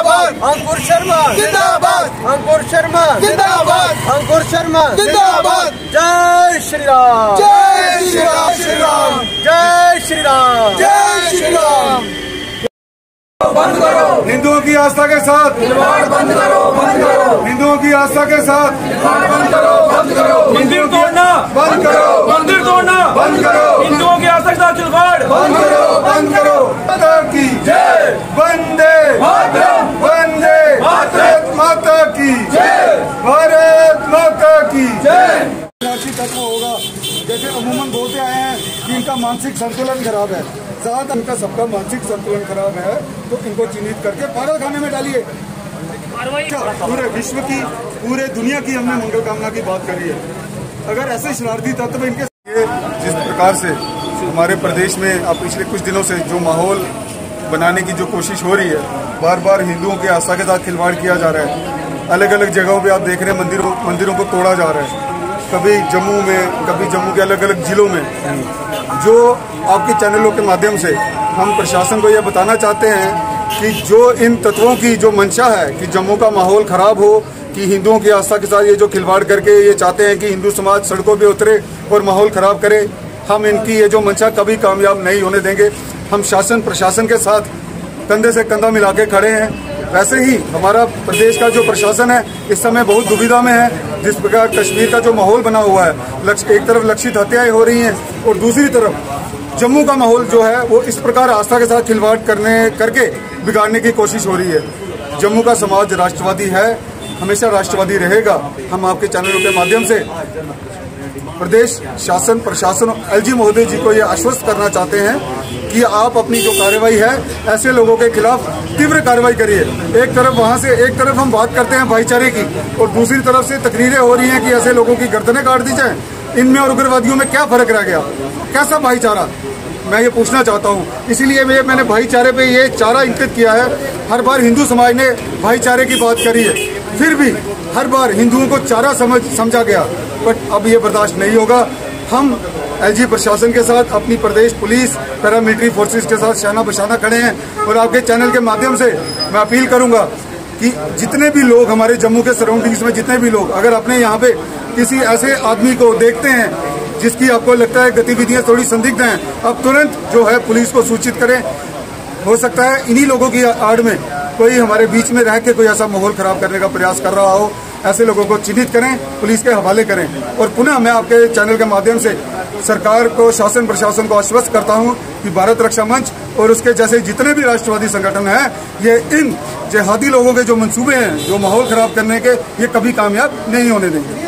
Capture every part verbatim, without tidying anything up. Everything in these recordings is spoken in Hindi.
जिंदाबाद, अंकुर शर्मा जिंदाबाद, अंकुर शर्मा जिंदाबाद, अंकुर शर्मा जिंदाबाद। जय श्री राम, जय श्री राम, श्री राम, जय श्री राम, जय श्री राम। बंद करो हिंदुओं की आस्था के साथ खिलवाड़, बंद करो, बंद करो हिंदुओं की आस्था के साथ खिलवाड़, बंद करो, बंद करो मंदिर तोड़ना, बंद करो, मंदिर तोड़ना बंद करो, हिंदुओं की आस्था के साथ खिलवाड़, बंद करो, बंद करो। माता की जय, वंदे मातरम, वंदे मातरम, माता की जय, भारत माता की जय। तत्व होगा, जैसे अमूमन बोलते आए हैं कि इनका मानसिक संतुलन खराब है, ज्यादा इनका सबका मानसिक संतुलन खराब है, तो इनको चिन्हित करके पागल खाने में डालिए। पूरे विश्व की, पूरे दुनिया की हमने मंगल कामना की बात करी है। अगर ऐसे शरारती तत्व इनके ये जिस प्रकार से हमारे प्रदेश में अब पिछले कुछ दिनों से जो माहौल बनाने की जो कोशिश हो रही है, बार बार हिंदुओं के आस्था के साथ खिलवाड़ किया जा रहा है। अलग अलग जगहों पे आप देख रहे हैं मंदिरों मंदिरों को तोड़ा जा रहा है, कभी जम्मू में, कभी जम्मू के अलग अलग जिलों में। जो आपके चैनलों के माध्यम से हम प्रशासन को यह बताना चाहते हैं कि जो इन तत्वों की जो मंशा है कि जम्मू का माहौल खराब हो, कि हिंदुओं की आस्था के साथ ये जो खिलवाड़ करके ये चाहते हैं कि हिंदू समाज सड़कों पे उतरे और माहौल खराब करे, हम इनकी ये जो मंशा कभी कामयाब नहीं होने देंगे। हम शासन प्रशासन के साथ कंधे से कंधा मिला के खड़े हैं। वैसे ही हमारा प्रदेश का जो प्रशासन है इस समय बहुत दुविधा में है। जिस प्रकार कश्मीर का जो माहौल बना हुआ है, लक्ष्य एक तरफ लक्षित हत्याएं हो रही हैं और दूसरी तरफ जम्मू का माहौल जो है वो इस प्रकार आस्था के साथ खिलवाड़ करने करके बिगाड़ने की कोशिश हो रही है। जम्मू का समाज राष्ट्रवादी है, हमेशा राष्ट्रवादी रहेगा। हम आपके चैनलों के माध्यम से प्रदेश शासन प्रशासन एलजी महोदय जी को ये आश्वस्त करना चाहते हैं कि आप अपनी जो कार्रवाई है ऐसे लोगों के खिलाफ तीव्र कार्रवाई करिए। एक तरफ वहां से एक तरफ हम बात करते हैं भाईचारे की और दूसरी तरफ से तकरीरें हो रही हैं कि ऐसे लोगों की गर्दनें काट दी जाए। इनमें और उग्रवादियों में क्या फर्क रह गया? कैसा भाईचारा? मैं ये पूछना चाहता हूँ। इसीलिए मैं मैंने भाईचारे पे ये चारा इंकित किया है। हर बार हिंदू समाज ने भाईचारे की बात करी है, फिर भी हर बार हिंदुओं को चारा समझ समझा गया, बट अब ये बर्दाश्त नहीं होगा। हम एलजी प्रशासन के साथ, अपनी प्रदेश पुलिस, पैरामिलिट्री फोर्सेस के साथ शाना बशाना खड़े हैं। और आपके चैनल के माध्यम से मैं अपील करूंगा कि जितने भी लोग हमारे जम्मू के सराउंडिंग्स में, जितने भी लोग अगर अपने यहाँ पे किसी ऐसे आदमी को देखते हैं जिसकी आपको लगता है गतिविधियां थोड़ी संदिग्ध हैं, अब तुरंत जो है पुलिस को सूचित करें। हो सकता है इन्हीं लोगों की आड़ में कोई हमारे बीच में रह के कोई ऐसा माहौल खराब करने का प्रयास कर रहा हो। ऐसे लोगों को चिन्हित करें, पुलिस के हवाले करें। और पुनः मैं आपके चैनल के माध्यम से सरकार को, शासन प्रशासन को आश्वस्त करता हूं कि भारत रक्षा मंच और उसके जैसे जितने भी राष्ट्रवादी संगठन हैं, ये इन जिहादी लोगों के जो मंसूबे हैं जो माहौल खराब करने के, ये कभी कामयाब नहीं होने देंगे।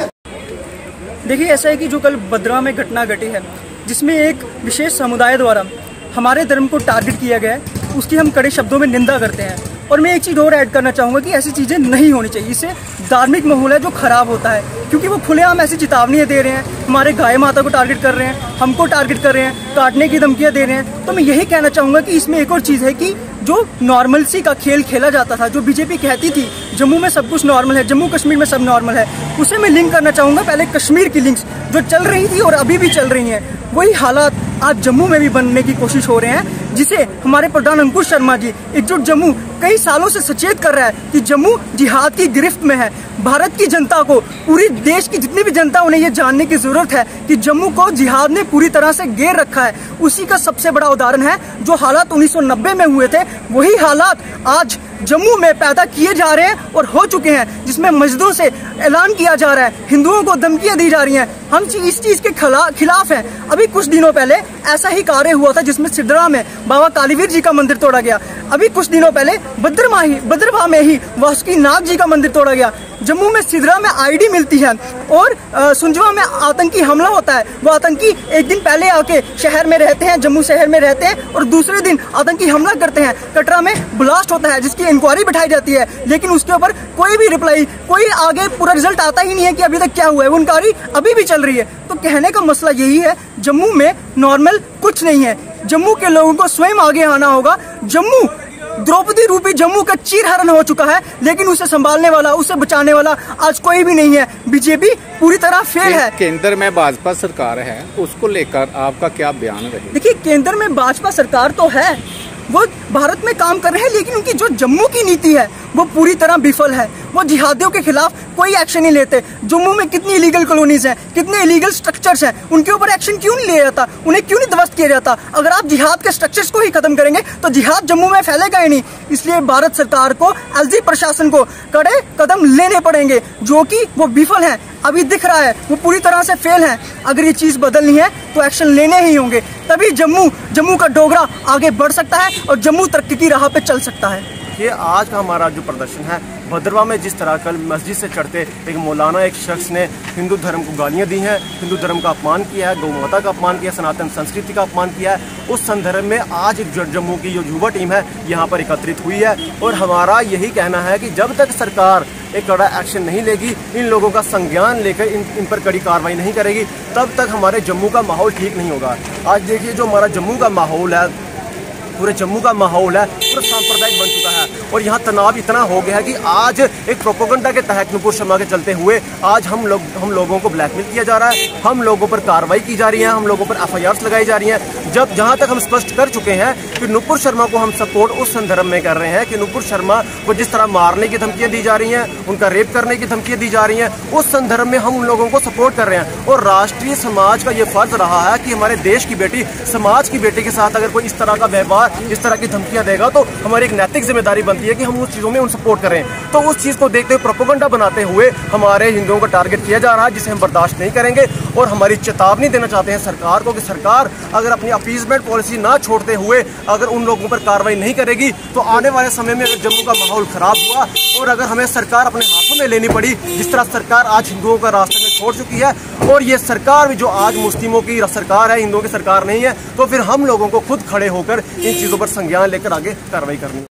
देखिए, ऐसा है कि जो कल बद्रा में घटना घटी है, जिसमें एक विशेष समुदाय द्वारा हमारे धर्म को टारगेट किया गया है, उसकी हम कड़े शब्दों में निंदा करते हैं। और मैं एक चीज़ और ऐड करना चाहूँगा कि ऐसी चीज़ें नहीं होनी चाहिए। इससे धार्मिक माहौल है जो खराब होता है, क्योंकि वो खुलेआम ऐसी चेतावनियाँ दे रहे हैं, हमारे गाय माता को टारगेट कर रहे हैं, हमको टारगेट कर रहे हैं, काटने की धमकियाँ दे रहे हैं। तो मैं यही कहना चाहूँगा कि इसमें एक और चीज़ है कि जो नॉर्मलसी का खेल खेला जाता था, जो बीजेपी कहती थी जम्मू में सब कुछ नॉर्मल है, जम्मू कश्मीर में सब नॉर्मल है, उसे मैं लिंक करना चाहूँगा पहले कश्मीर की लिंक्स जो चल रही थी और अभी भी चल रही हैं। वही हालात आज जम्मू में भी बनने की कोशिश हो रहे हैं, जिसे हमारे प्रधान अंकुर शर्मा जी एकजुट जम्मू कई सालों से सचेत कर रहा है कि जम्मू जिहाद की गिरफ्त में है। भारत की जनता को, पूरी देश की जितनी भी जनता, उन्हें ये जानने की जरूरत है कि जम्मू को जिहाद ने पूरी तरह से घेर रखा है। उसी का सबसे बड़ा उदाहरण है जो हालात उन्नीस सौ नब्बे में हुए थे, वही हालात आज जम्मू में पैदा किए जा रहे हैं और हो चुके हैं, जिसमें मस्जिदों से ऐलान किया जा रहा है, हिंदुओं को धमकियां दी जा रही हैं। हम इस चीज के खिलाफ हैं। अभी कुछ दिनों पहले ऐसा ही कार्य हुआ था जिसमें सिद्धरा में बाबा कालीवीर जी का मंदिर तोड़ा गया। अभी कुछ दिनों पहले भद्रमा ही भद्रभा में ही वासुकी नाग जी का मंदिर तोड़ा गया। जम्मू में सिद्धरा में आईडी मिलती है और सुंजवा में आतंकी हमला होता है। वो आतंकी एक दिन पहले आके शहर में रहते हैं, जम्मू शहर में रहते हैं, और दूसरे दिन आतंकी हमला करते हैं। कटरा में ब्लास्ट होता है जिसकी इंक्वायरी बिठाई जाती है, लेकिन उसके ऊपर कोई भी रिप्लाई, कोई आगे पूरा रिजल्ट आता ही नहीं है कि अभी तक क्या हुआ है। वो इंक्वायरी अभी भी चल रही है। तो कहने का मसला यही है, जम्मू में नॉर्मल कुछ नहीं है। जम्मू के लोगों को स्वयं आगे आना होगा। जम्मू द्रौपदी रूपी जम्मू का चीरहरण हो चुका है, लेकिन उसे संभालने वाला, उसे बचाने वाला आज कोई भी नहीं है। बीजेपी पूरी तरह फेल है। केंद्र में भाजपा सरकार है, उसको लेकर आपका क्या बयान रहे? देखिए, केंद्र में भाजपा सरकार तो है, वो भारत में काम कर रहे हैं, लेकिन उनकी जो जम्मू की नीति है वो पूरी तरह विफल है। वो जिहादियों के खिलाफ कोई एक्शन नहीं लेते। जम्मू में कितनी इलीगल कॉलोनीज हैं, कितने इलीगल स्ट्रक्चर्स हैं, उनके ऊपर एक्शन क्यों नहीं लिया जाता? उन्हें क्यों नहीं ध्वस्त किया जाता? अगर आप जिहाद के स्ट्रक्चर्स को ही खत्म करेंगे तो जिहाद जम्मू में फैलेगा ही नहीं। इसलिए भारत सरकार को, एलजी प्रशासन को कड़े कदम लेने पड़ेंगे, जो कि वो विफल हैं। अभी दिख रहा है वो पूरी तरह से फेल है। अगर ये चीज़ बदलनी है तो एक्शन लेने ही होंगे, तभी जम्मू जम्मू का डोगरा आगे बढ़ सकता है और जम्मू तरक्की की राह पे चल सकता है। ये आज का हमारा जो प्रदर्शन है भद्रवाह में, जिस तरह कल मस्जिद से चढ़ते एक मौलाना एक शख्स ने हिंदू धर्म को गालियां दी हैं, हिंदू धर्म का अपमान किया है, गौ माता का अपमान किया है, सनातन संस्कृति का अपमान किया है, उस संदर्भ में आज जम्मू की जो युवा टीम है यहाँ पर एकत्रित हुई है। और हमारा यही कहना है कि जब तक सरकार एक कड़ा एक्शन नहीं लेगी, इन लोगों का संज्ञान लेकर इन इन पर कड़ी कार्रवाई नहीं करेगी, तब तक हमारे जम्मू का माहौल ठीक नहीं होगा। आज देखिए जो हमारा जम्मू का माहौल है, पूरे जम्मू का माहौल है पूरा सांप्रदायिक बन चुका है और यहाँ तनाव इतना हो गया है कि आज एक प्रोपोगंडा के तहत नुपुर शर्मा के चलते हुए आज हम लोग हम लोगों को ब्लैकमेल किया जा रहा है, हम लोगों पर कार्रवाई की जा रही है, हम लोगों पर एफ आई आर लगाई जा रही हैं। जब जहाँ तक हम स्पष्ट कर चुके हैं कि नुपुर शर्मा को हम सपोर्ट उस संदर्भ में कर रहे हैं कि नुपुर शर्मा को जिस तरह मारने की धमकियाँ दी जा रही हैं, उनका रेप करने की धमकियाँ दी जा रही हैं, उस संदर्भ में हम उन लोगों को सपोर्ट कर रहे हैं। और राष्ट्रीय समाज का ये फर्ज रहा है कि हमारे देश की बेटी, समाज की बेटी के साथ अगर कोई इस तरह का व्यवहार, इस तरह की धमकियां देगा तो हमारी एक नैतिक जिम्मेदारी बनती है कि हम उस चीजों में उन सपोर्ट करें। तो उस चीज को देखते हुए प्रोपोगंडा बनाते हुए हमारे हिंदुओं को टारगेट किया जा रहा है, जिसे हम बर्दाश्त नहीं करेंगे। और हमारी चेतावनी देना चाहते हैं सरकार को कि सरकार अगर अपनी अपीजमेंट पॉलिसी ना छोड़ते हुए अगर उन लोगों पर कार्रवाई नहीं करेगी तो आने वाले समय में अगर जम्मू का माहौल खराब हुआ और अगर हमें सरकार अपने हाथों में लेनी पड़ी, जिस तरह सरकार आज हिंदुओं का रास्ते में छोड़ चुकी है, और ये सरकार भी जो आज मुस्लिमों की सरकार है, हिंदुओं की सरकार नहीं है, तो फिर हम लोगों को खुद खड़े होकर इन चीजों पर संज्ञान लेकर आगे कार्रवाई करनी है।